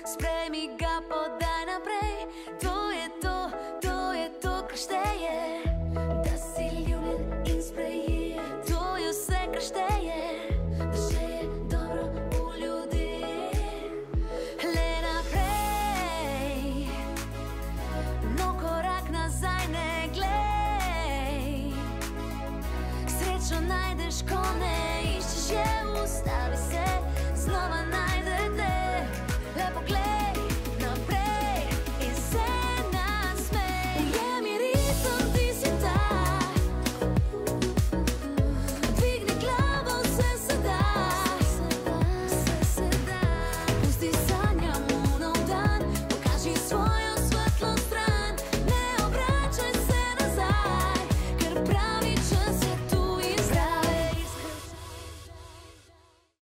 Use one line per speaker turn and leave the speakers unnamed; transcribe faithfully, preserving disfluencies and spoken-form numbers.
Sprejmi ga, podaj naprej. To je to, to je to, kar šteje. Da si ljubljen in sprejet, to je vse, kar šteje. Da še je dobro v ljudeh. Le naprej, no korak nazaj ne glej. Srečo najdeš, ko ne iščeš je, ustavi se, znova najdete. Le poglej.